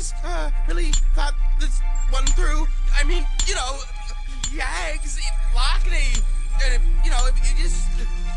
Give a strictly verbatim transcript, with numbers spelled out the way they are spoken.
guys uh, really thought this one through. I mean, you know, Yags, Lockney, and if, you know, if you just